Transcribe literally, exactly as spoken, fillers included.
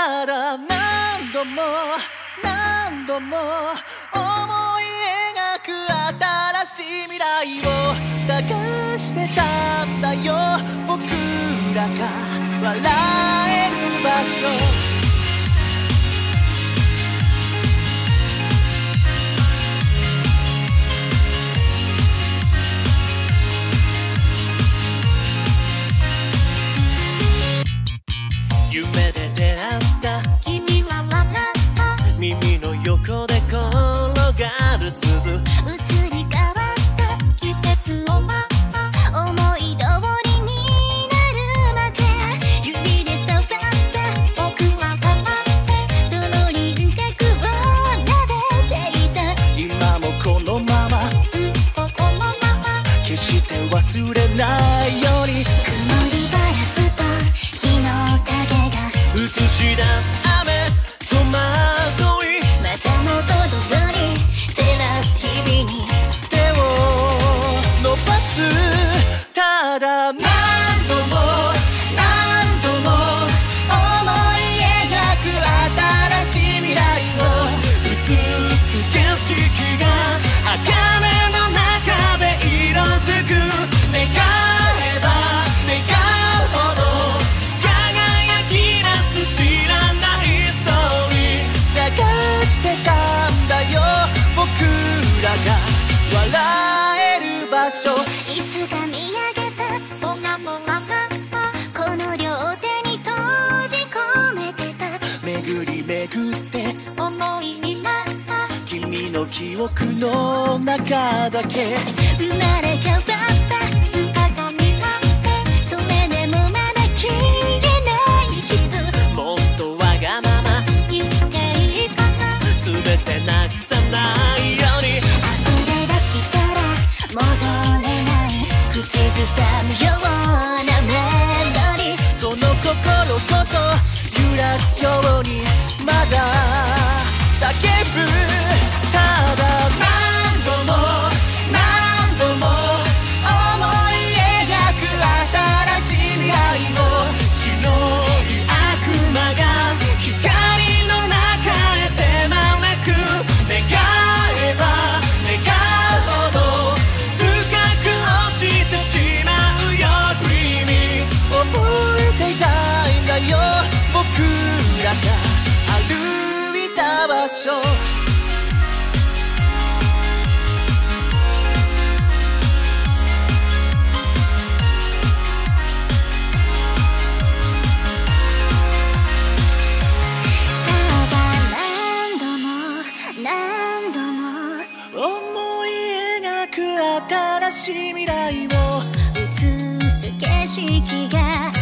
ただ何度も何度も思い描く新しい未来を探してたんだよ。僕らが笑える場所。夢で出会った君は笑った耳の横で転がる鈴移り変わった季節を待った思い通りになるまで指で触って僕は変わってその輪郭を撫でていた。 今もこのままずっとこのまま決して忘れないように曇りガラスと日の影映し出す雨戸惑いまた元通り照らす日々に手を伸ばす。ただ何度も何度も思い描く新しい未来を映す景色が茜の中で色づく。願えば願うほど輝き出す知らないストーリー探してたんだよ。僕らが笑える場所。 いつか見上げた空のままこの両手に閉じ込めてた。 巡り巡って思いになった君の記憶の中だけ生まれ変わった姿になってそれでもまだ消えない傷。 もっとわがまま言っていいかな全てなくさないように溢れ出したら戻れない口ずさむようなメロディー。 その心ごと揺らすようにまだ叫ぶ。ただ何度も何度も思い描く新しい未来を白い悪魔が光の中へ手招く。願えば願うほど深く落ちてしまうよ Dreaming 覚えていたいんだよ。僕らが歩いた場所。 ただ何度も何度も思い描く新しい未来を映す景色が